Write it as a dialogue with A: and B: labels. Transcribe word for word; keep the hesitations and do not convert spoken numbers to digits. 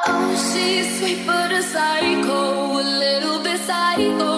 A: Oh, she's sweet but a psycho, a little bit psycho.